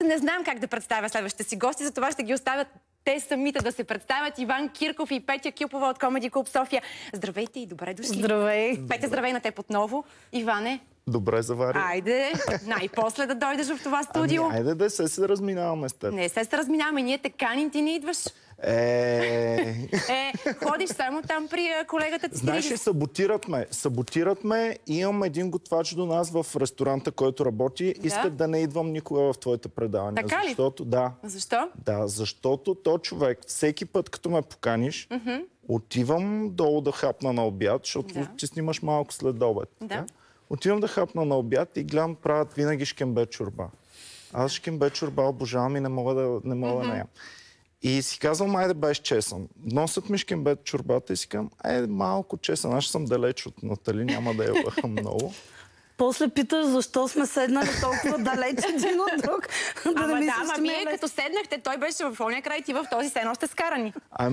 не знам как да представя следващите си гости, затова ще ги оставят те самите да се представят. Иван Кирков и Петя Кюпова от Comedy Club София. Здравейте и добре дошли. Здравей. Петя, здравей на теб отново. Иване. Добре завари. Айде, най-после да дойдеш в това студио. Айде да се разминаваме с теб. Не се разминаваме, ние те каним, ти не идваш. Ходиш само там при колегата ти. Знаеш ли, саботират ме и имам един готвач до нас в ресторанта, който работи. Искат да не идвам никога в твоите предавания. Така ли? Защото, да. Защо? Да, защото то човек, всеки път като ме поканиш, отивам долу да хапна на обяд, защото че снимаш малко след обед. Да. Отивам да хапна на обяд и гледам, правят винаги шкембе чорба. Аз шкембе чорба обожавам и не мога да не ям. И си казвам, айде без чесън. Носят ми шкембе чорбата и си казвам, айде малко чесън. Аз съм далеч от Натали, няма да я лъхам много. После питаш защо сме седнали толкова далеч един от друг. Вие като седнахте, той беше в ония край, ти в този сен още скарани.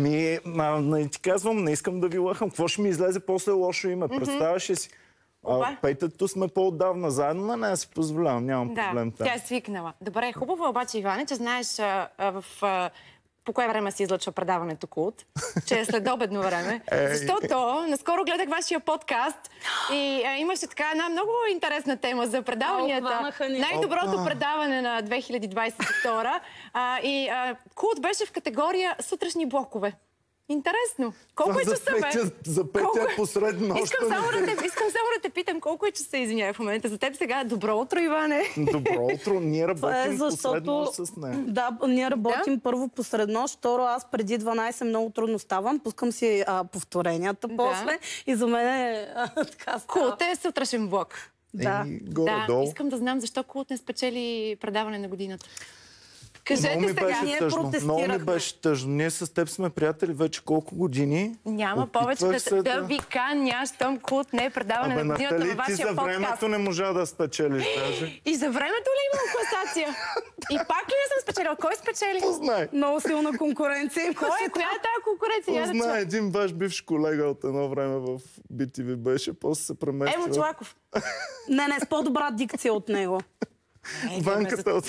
Ти казвам, не искам да ви лъхам. Какво ще ми излезе после лошо име? Представяш ли си? Пейтето сме по-отдавна заедно, но не си позволявам, нямам проблем там. Тя е свикнала. Добре, хубаво обаче, Иване, че знаеш по кое време се излъчва предаването Култ, че е следобедно време. Защото наскоро гледах вашия подкаст и имаше така една много интересна тема за предаванията. Най-доброто предаване на 2022. И Култ беше в категория сутрешни блокове. Интересно. Колко е часа, бе? За Петя посред нощта. Искам само да те питам колко е часа, извиняй в момента. За теб сега добро утро, Иване. Добро утро. Ние работим посред нощ с нея. Да, ние работим първо посред нощ. Второ, аз преди 12 много трудно ставам. Пускам си повторенията после. И за мен е така става. Култ е сутрешен блок. Да. Искам да знам защо Култ не спечели предаване на годината. Кажете сега, ние протестирахме. Много ми беше тъжно. Ние с теб сме приятели вече колко години. Няма повече да ви каня, щом Култ не е предаване на годината във вашия подкаст. Ти за времето не можа да спечелиш даже. И за времето ли имам класация? И пак ли не съм спечелила? Кой спечели? Познай. Много силна конкуренция. Коя е тази конкуренция? Познай, един ваш бивш колега от едно време в BTV беше, после се премести. Емо Чолаков. Не, с по-добра дикция от него. Ванката.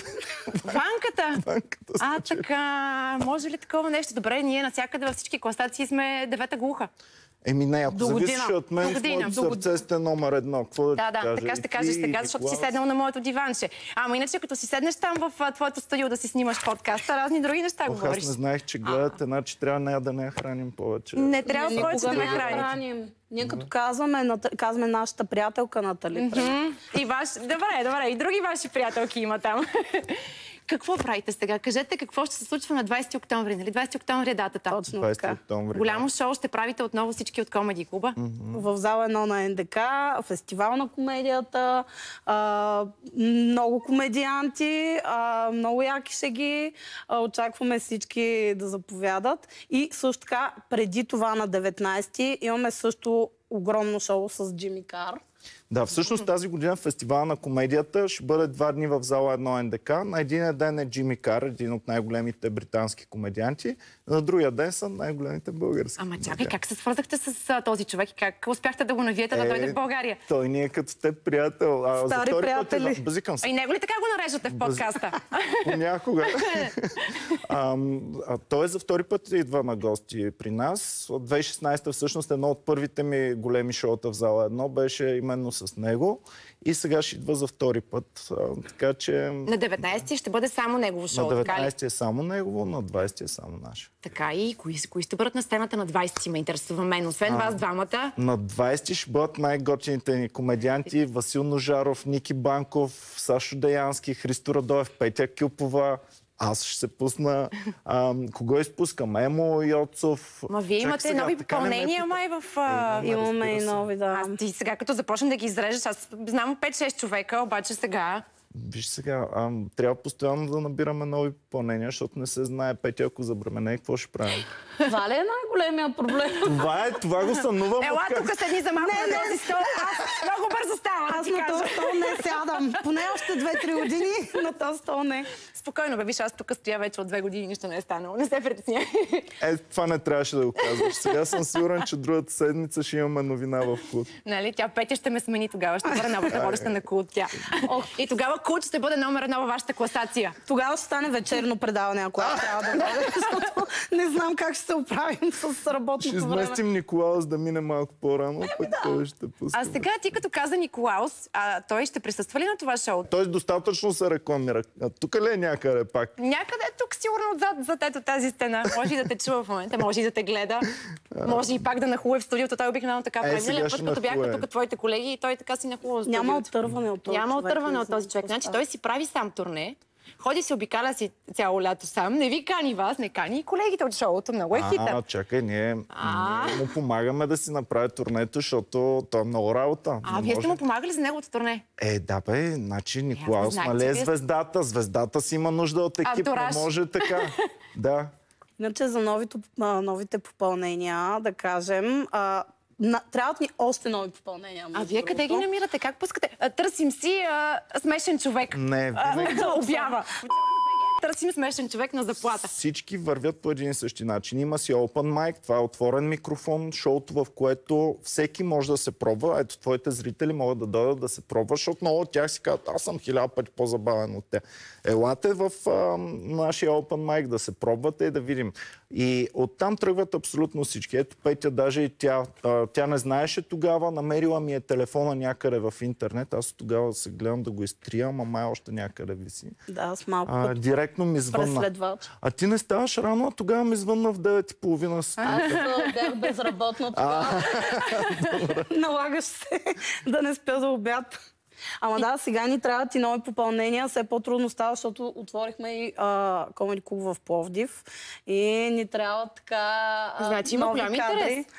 Така. Може ли такова нещо? Добре, ние навсякъде във всички класации сме девета глуха. Не, ако зависиш от мен, с моето сърце сте номер едно. Да, така ще кажеш сега, защото си седнал на моето диванче. Ама иначе, като си седнеш там в твоето студио да си снимаш подкаста, разни други неща говориш. Аз не знаех, че гледате, значи трябва да не я храним повече. Не трябва повече да ме храним. Ние като казваме нашата приятелка Натали. И добре, и други ваши приятелки има там. Какво правите сега? Кажете какво ще се случва на 20 октомври. Нали? 20 октомври е датата. Точно 20 октомври. Голямо шоу ще правите отново всички от Comedy Club. В зала 1 на НДК, фестивал на комедията, много комедианти, много яки шеги. Очакваме всички да заповядат. И също така, преди това на 19-ти имаме също огромно шоу с Джими Кар. Да, всъщност тази година фестивала на комедията ще бъде 2 дни в зала 1 НДК. На един ден е Джими Кар, един от най-големите британски комедианти. На другия ден са най-големите български. Ама чакай, как се свързахте с този човек и как успяхте да го навиете да дойде в България? Той ни е като теб приятел. Стари приятели. И него ли така го нареждате в подкаста? Понякога. Той за втори път идва на гости при нас. От 2016 всъщност едно от първите ми големи шоута в зала 1 беше именно с него. И сега ще идва за втори път. Така че... На 19-ти ще бъде само негово шоу, на 19-ти е само негово, на 20-ти е само наше. Така и кои ще бъдат на сцената на 20-ти, ме интересува мен, освен вас двамата? На 20-ти ще бъдат най-готините ни комедианти. Васил Ножаров, Ники Банков, Сашо Деянски, Христо Радоев, Петя Кюпова. Аз ще се пусна. Кого изпускам? Емо Йоцов. Вие имате нови попълнения, май в... Имаме и нови, да. Ти сега, като започна да ги изрежеш, аз знам 5-6 човека, обаче сега... Виж сега, трябва постоянно да набираме нови попълнения, защото не се знае Петя, ако забремене, какво ще правим. Това ли е най-големия проблем? Това го сънувам. Ела, тук седни за малко на този стол. Аз много Много бързо става, Аз на този стол не сядам. Поне още 2-3 години на този стол не. Спокойно, бе, виж, аз тук стоя вече от 2 години, нищо не е станало. Не се притесняй. Това не трябваше да го казваш. Сега съм сигурен, че другата седмица ще имаме новина в Култ. Нали, тя Петя ще ме смени тогава, ще бъде новата водеща на Култ тя. И тогава Култ ще бъде номер 1 във вашата класация. Тогава ще стане вечерно предаване, ако аз трябва да водя, защото не знам как ще се оправим с работното Ще време. изместим Николаус да мине малко по-рано, пък той ще пусне. А сега ти като каза Николаус, той ще присъства ли на това шоу? Той достатъчно се рекламира. А тук ли е някъде пак? Някъде тук, сигурно отзад, зад ето тази стена. Може и да те чува в момента, може и да те гледа. Може и пак да нахуе в студиото. Той обикновено така прави. сега Миналия ще път, като бяхме нахуе. тук твоите колеги, и той така си нахува в студиото. Няма отърване от този Няма човек. отърване не от знам този човек. какво Значи става. той си прави сам турне. Ходи си, обикаля си цяло лято сам. Не ви кани вас, не кани и колегите от шоуто. Много е хитър. Чакай, ние му помагаме да си направи турнето, защото той е много работа. Вие сте му помагали за неговото турне? Да бе, значи Николаус, знаех, нали че е вие- звездата. Звездата си има нужда от екип, Антураж. не може така. Да. Иначе за новите попълнения, да кажем, трябват ни още нови попълнения. Вие къде ги намирате? Как пускате? Търсим си смешен човек. Не, винаги Да обява. Търсим смешен човек на заплата. всички вървят по един и същи начин. Има си open mic, това е отворен микрофон, шоуто, в което всеки може да се пробва. Ето, твоите зрители могат да дойдат да се пробва, защото много от тях си казват, аз съм 1000 пъти по-забавен от те. Елате в нашия open mic да се пробвате и да видим. И оттам тръгват абсолютно всички. Ето Петя, даже и тя не знаеше тогава, намерила ми е телефона някъде в интернет. Аз тогава се гледам да го изтрия, ама май още някъде виси. Да, с малко Директно ми звънна. преследвач. А ти не ставаш рано, а тогава ми звънна в 9:30. Аз бях безработна тогава. Налагаш се да не спя за обяд. Ама да, сега ни трябват и нови попълнения. Все по-трудно става, защото отворихме и Комеди Клуб в Пловдив. И ни трябва така Значи има нови голям кадри. интерес.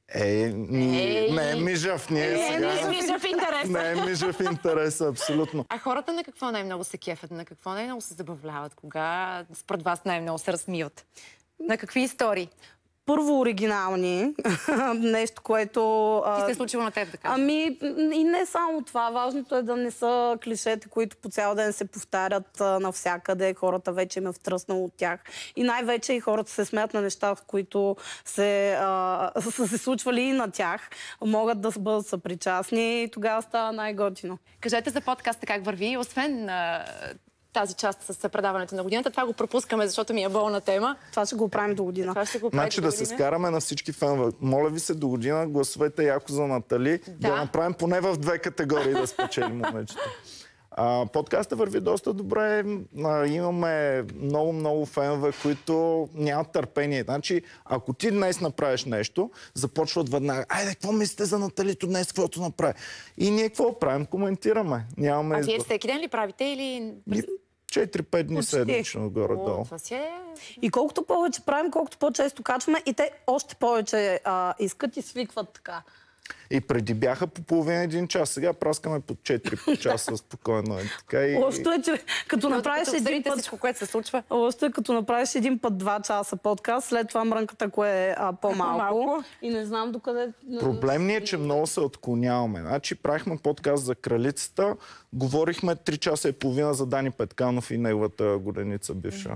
Не е мижав, ние сега. Не вижда в интерес. Не е мижав интерес, абсолютно. А хората на какво най-много се кефят? На какво най-много се забавляват? Кога според вас най-много се разсмиват? На какви истории? Първо оригинални. Нещо, което... Ти се е случило на теб, да кажа. Ами и не само това. Важното е да не са клишета, които по цял ден се повтарят навсякъде. Хората вече им е втръснало от тях. И най-вече и хората се смеят на неща, които са се случвали и на тях. Могат да бъдат съпричастни и тогава става най-готино. Кажете за подкаста как върви, освен тази част с предаването на годината. Това го пропускаме, защото ми е болна тема. Това ще го правим до година. Това ще го правим Значи до да се година. скараме на всички фенове. Моля ви се, до година гласувайте яко за Натали. Да направим поне в 2 категории да спечелим момичето. Подкастът върви доста добре. Имаме много фенове, които нямат търпение. Значи, ако ти днес направиш нещо, започват веднага. Айде, какво мислите за Наталито днес, каквото направи? И ние какво правим? Коментираме. Нямаме Вие избор. всеки ден ли правите или... 4-5 дни Почти. седмично горе-долу. Това си е... И колкото повече правим, колкото по-често качваме, и те още повече искат и свикват така. И преди бяха по половина-1 час. Сега праскаме по 4 часа спокойно. Така и... Лошото е, че като направиш Като един обсъдите път... всичко, което се случва. Лошото е, като направиш един път 2 часа подкаст, след това мрънката, кое е по-малко. По-малко. И не знам докъде... Проблем ни е, че много се отклоняваме. Значи правихме подкаст за Кралицата, говорихме 3 часа и половина за Дани Петканов и неговата годеница бивша.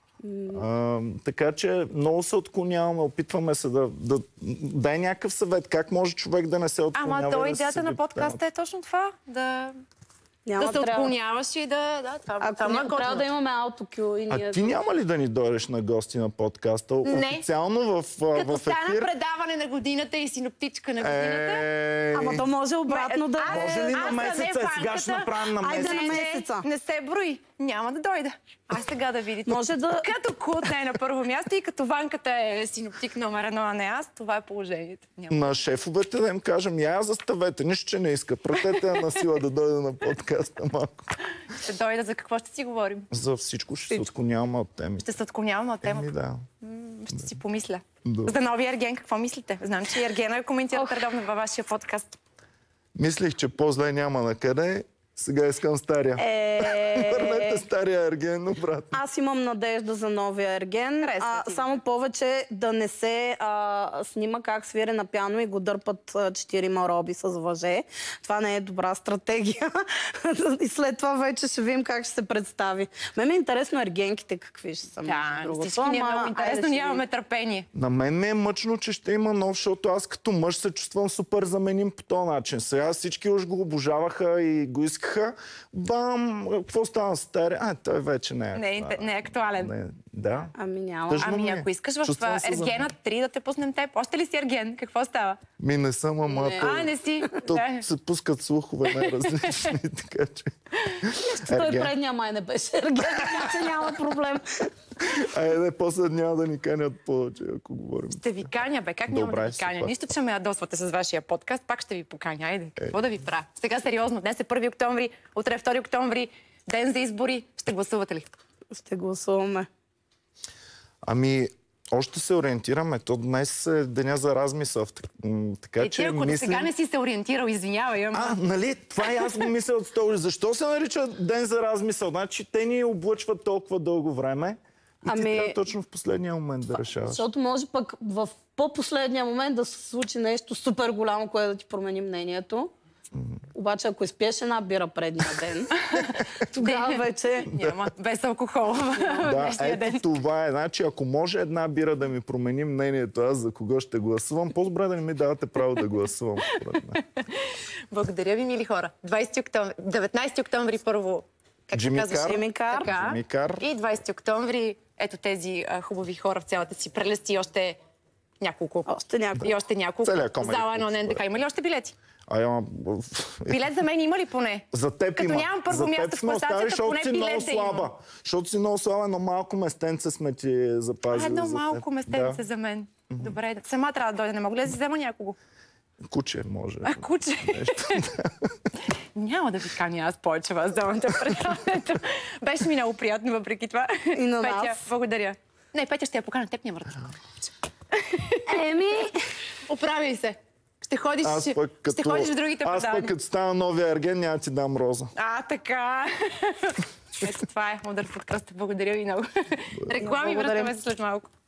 Така че много се отклоняваме, опитваме се да дай някакъв съвет. Как може човек да не се отклонява? Ама и то да идеята се на седи подкаста е точно това. Да Няма се отклоняваш и да... това Ако е трябва готино. да имаме аутокю и ние... А ти няма ли да ни дойдеш на гости на подкаста? Не. Официално в Като стана ефир? предаване на годината и синоптичка на годината... Ама то може обратно да... Може ли на аз не месеца? Сега ще банката. направим на Айде месеца. на месеца. Не се брои. Няма да дойда. А сега да видите. Може да... Като Култ не е на първо място и като Ванката е синоптик номер 1, а не аз, това е положението. Няма. На шефовете да им кажем, я заставете, нищо, че не иска. Пратете я на сила да дойде на подкаста малко. Ще дойда, за какво ще си говорим? За всичко ще се отклоняваме от теми. Ще се отклоняваме от темата. Да. Ще си помисля. Да. За новия Ерген какво мислите? Знам, че Ергена коментира редовно във вашия подкаст. Мислих, че по-зле няма на къде Сега искам стария. Върнете стария ерген обратно. Аз имам надежда за новия ерген. Само повече да не се снима как свири на пиано и го дърпат 4 роби с въже. Това не е добра стратегия. И след това вече ще видим как ще се представи. Мен е интересно ергенките какви ще са. Да, всички ни е много интересно, нямаме търпение. На мен ми е мъчно, че ще има нов, защото аз като мъж се чувствам супер заменим по този начин. Сега всички уж го обожаваха и го искаха. Бам! Какво стана с стария? Той вече не е. Не е актуален. Да. Ами няма. Ами ако искаш в Ергена 3 да те пуснем теб, още ли си Ерген? Какво става? Ми не съм, ама... Не си. Тук се пускат слухове най-различни, така че... Той предния май не беше ерген, че няма проблем. Айде, после няма да ни канят повече, ако говорим. Ще ви каня, бе. Как няма да ви каня? Нищо, че ме ядосвате с вашия подкаст, пак ще ви поканя. Айде, какво да ви правя? Сега сериозно, днес е 1 октомври, утре е 2 октомври, ден за избори. Ще гласувате ли? Ще гласуваме. Ами, още се ориентираме. То днес е деня за размисъл. Така, че ако до сега не си се ориентирал, извинявай. Нали? Това и аз го мисля от стол. Защо се нарича ден за размисъл? Значи те ни облъчват толкова дълго време и ти трябва точно в последния момент да решаваш. Защото може пък в по-последния момент да се случи нещо супер голямо, което да ти промени мнението. Обаче, ако изпиеш една бира предния ден, тогава вече... Няма, без алкохол. Да, ето това е. Значи, ако може една бира да ми промени мнението, аз за кого ще гласувам, по-добре да не ми давате право да гласувам. Благодаря ви, мили хора. 19 октомври първо, как се казва? Джимикар. И 20 октомври, ето тези хубави хора в цялата си прелест и още няколко. И още няколко. Зала на НДК. Има ли още билети? Билет за мен има ли поне? За теб като има. нямам първо място в класацията, поне билет да има. Защото си много слаба, но малко местенце сме ти запазили. Едно малко местенце за мен. Добре, сама трябва да дойде. Не мога ли да си взема някого? Куче може. Куче? Няма да ви каня аз повече вас домата предаването. Беше ми много приятно въпреки това. И на нас. Петя, благодаря. Не, Петя ще я поканя, теб няма врата. Оправи се. Ще ходиш в другите предавания. Аз пък като стана новия ерген, няма ти дам роза. Така. Ето това е Удар под кръста. Благодаря ви много. Реклами връщаме се след малко.